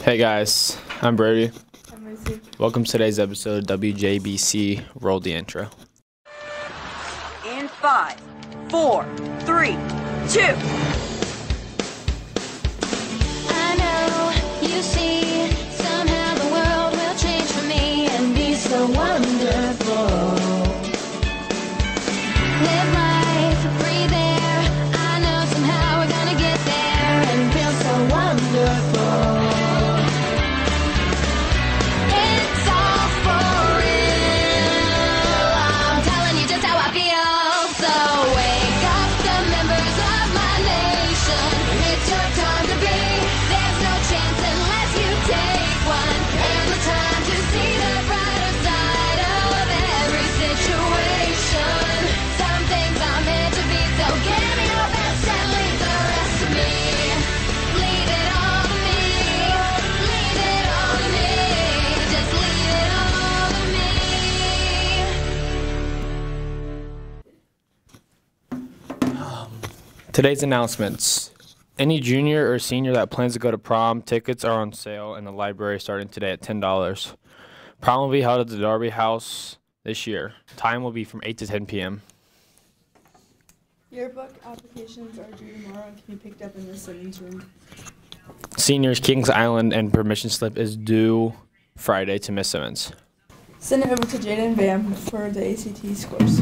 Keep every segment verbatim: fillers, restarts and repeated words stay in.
Hey guys, I'm Brody. I'm Lucy. Welcome to today's episode of W J B C. Roll the intro. In five, four, three, two. I know, you see, somehow the world will change for me and be so wonderful. Live life, breathe air, I know somehow we're gonna get there and feel so wonderful. It's all for real, I'm telling you just how I feel. So wake up the members of my nation, it's your time to be. There's no chance unless you take one, and the time to see the brighter side of every situation. Some things are meant to be, so give me your best and leave the rest to me. Leave it all to me, leave it all to me, just leave it all to me. Today's announcements. Any junior or senior that plans to go to prom, tickets are on sale in the library starting today at ten dollars. Prom will be held at the Darby House this year. Time will be from eight to ten p m Yearbook applications are due tomorrow and can be picked up in the Simmons room. Seniors, Kings Island and permission slip is due Friday to Miss Simmons. Send it over to Jaden Vam for the A C T scores.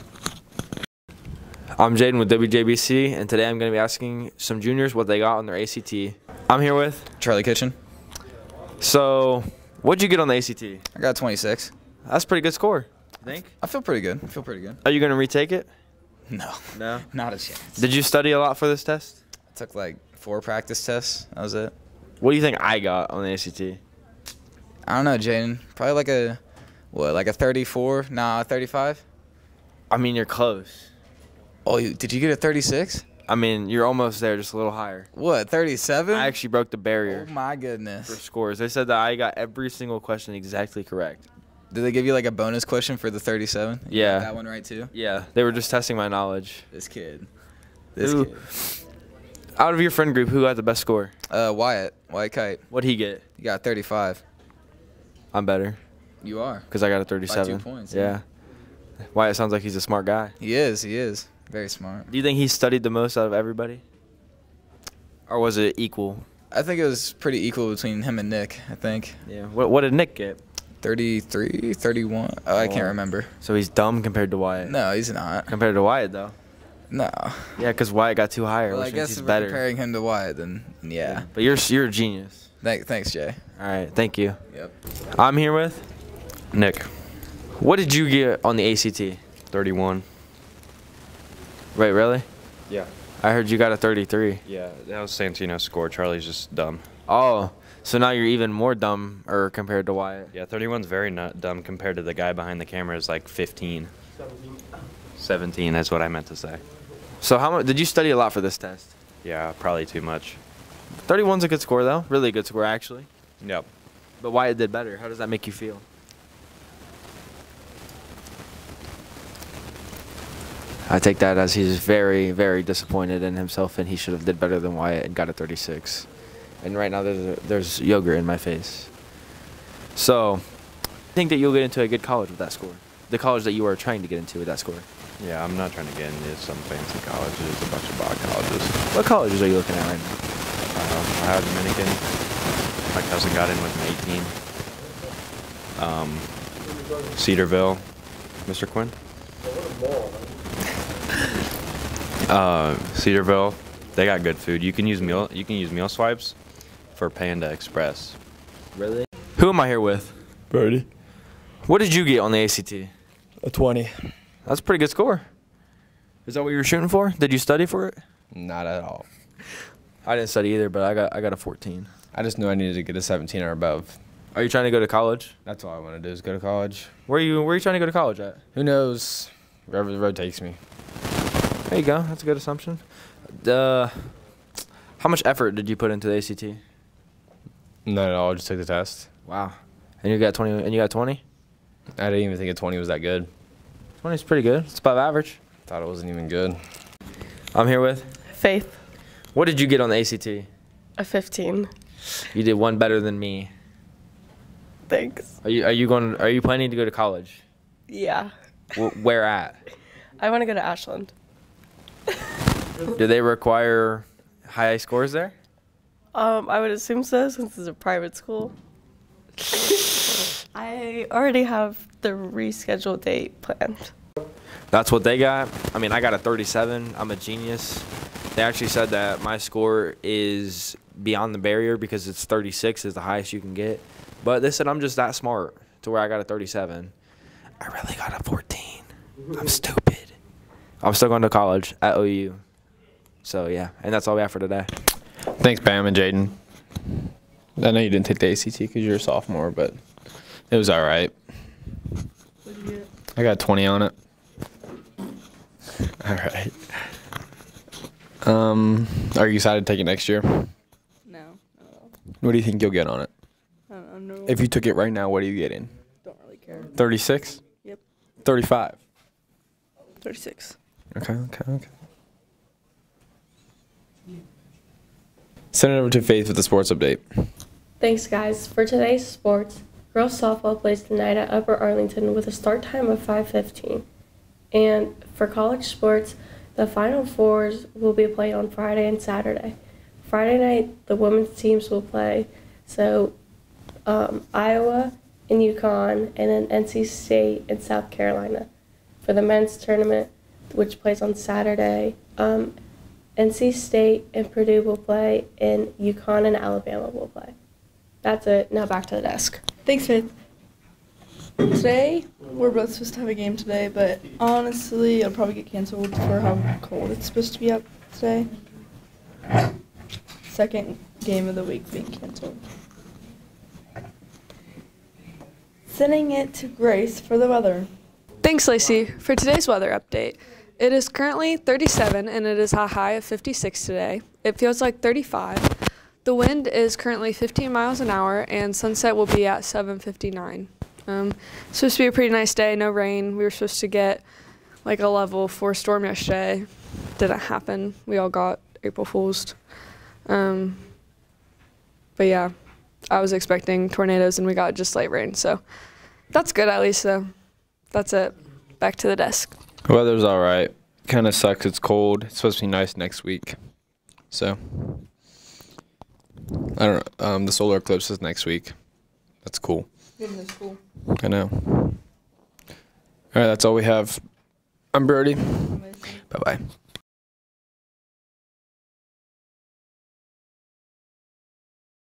I'm Jaden with W J B C, and today I'm going to be asking some juniors what they got on their A C T. I'm here with Charlie Kitchen. So, what'd you get on the A C T? I got twenty-six. That's a pretty good score. You think? I feel pretty good. I feel pretty good. Are you going to retake it? No. No. Not a chance. Did you study a lot for this test? I took like four practice tests. That was it. What do you think I got on the A C T? I don't know, Jaden. Probably like a, what, like a thirty-four? Nah, thirty-five? I mean, you're close. Oh, you, did you get a thirty-six? I mean, you're almost there, just a little higher. What, thirty-seven? I actually broke the Oh barrier my for goodness. scores. They said that I got every single question exactly correct. Did they give you like a bonus question for the thirty-seven? You Yeah. got that one right too? Yeah, they were just testing my knowledge. This kid. This Who- kid. Out of your friend group, who got the best score? Uh, Wyatt. Wyatt Kite. What'd he get? You got thirty-five. I'm better, You are. because I got a thirty-seven. points, Yeah. yeah. Why, it sounds like he's a smart guy. He is. He is. Very smart. Do you think he studied the most out of everybody? Or was it equal? I think it was pretty equal between him and Nick, I think. Yeah. What, what did Nick get? thirty-three, thirty-one. Oh, I can't Oh. remember. So he's dumb compared to Wyatt. No, he's not. Compared to Wyatt, though. No. Yeah, because Wyatt got too higher, Well, I which means guess he's if we're better. comparing him to Wyatt, then yeah. But you're you're a genius. Thank, thanks, Jay. All right, thank you. Yep. I'm here with Nick, What did you get on the A C T? thirty-one. Wait, really? Yeah. I heard you got a thirty-three. Yeah, that was Santino's score. Charlie's just dumb. Oh, so now you're even more dumb or compared to Wyatt. Yeah, thirty-one's very not dumb compared to the guy behind the camera is like fifteen. seventeen, that's what I meant to say. So how much did you study a lot for this test? Yeah, probably too much. thirty-one's a good score though. Really good score actually. Yep. But Wyatt did better. How does that make you feel? I take that as he's very, very disappointed in himself, and he should have did better than Wyatt and got a thirty-six. And right now there's a, there's yogurt in my face. So, I think that you'll get into a good college with that score. The college that you are trying to get into with that score. Yeah, I'm not trying to get into some fancy colleges, a bunch of bog colleges. What colleges are you looking at right now? Uh, Ohio Dominican. My cousin got in with an eighteen. Um, Cedarville. Mister Quinn? Uh, Cedarville, they got good food. You can use meal. You can use meal swipes for Panda Express. Really? Who am I here with? Brody. What did you get on the A C T? A twenty. That's a pretty good score. Is that what you were shooting for? Did you study for it? Not at all. I didn't study either, but I got I got a fourteen. I just knew I needed to get a seventeen or above. Are you trying to go to college? That's all I want to do is go to college. Where are you Where are you trying to go to college at? Who knows? Wherever the road takes me. There you go. That's a good assumption. Uh, how much effort did you put into the A C T? None at all. Just took the test. Wow. And you got twenty. And you got twenty. I didn't even think a twenty was that good. twenty is pretty good. It's above average. Thought it wasn't even good. I'm here with. Faith, What did you get on the A C T? a fifteen. You did one better than me. Thanks. Are you are you going? Are you planning to go to college? Yeah. W- where at? I want to go to Ashland. Do they require high scores there? Um, I would assume so since it's a private school. I already have the rescheduled date planned. That's what they got. I mean, I got a thirty-seven. I'm a genius. They actually said that my score is beyond the barrier because it's thirty-six is the highest you can get. But they said I'm just that smart to where I got a thirty-seven. I really got a fourteen. I'm stupid. I'm still going to college at O U. So, yeah. And that's all we have for today. Thanks, Bam and Jaden. I know you didn't take the A C T because you're a sophomore, but it was all right. What did you get? I got twenty on it. All right. Um, are you excited to take it next year? No. No. What do you think you'll get on it? I don't know. If you took it right now, what are you getting? Don't really care. thirty-six? Yep. thirty-five? thirty-six. Okay, okay, okay. Send it over to Faith with the sports update. Thanks, guys. For today's sports, girls softball plays tonight at Upper Arlington with a start time of five fifteen. And for college sports, the Final Fours will be played on Friday and Saturday. Friday night, the women's teams will play. So um, Iowa and UConn, and then N C State and South Carolina. For the men's tournament, which plays on Saturday, um, N C State and Purdue will play, and UConn and Alabama will play. That's it. Now back to the desk. Thanks, Faith. Today, we're both supposed to have a game today, but honestly, it'll probably get canceled for how cold it's supposed to be up today. Second game of the week being canceled. Sending it to Grace for the weather. Thanks, Lacey. For today's weather update, it is currently thirty-seven and it is a high of fifty-six today. It feels like thirty-five. The wind is currently fifteen miles an hour and sunset will be at seven fifty-nine. Um, it's supposed to be a pretty nice day, no rain. We were supposed to get like a level four storm yesterday. Didn't happen. We all got April Fools. Um, but yeah, I was expecting tornadoes and we got just light rain. So that's good at least though. That's it. Back to the desk. Weather's all right. Kind of sucks. It's cold. It's supposed to be nice next week. So, I don't know. Um, the solar eclipse is next week. That's cool. Getting to school. I know. All right, that's all we have. I'm Brody. Bye-bye.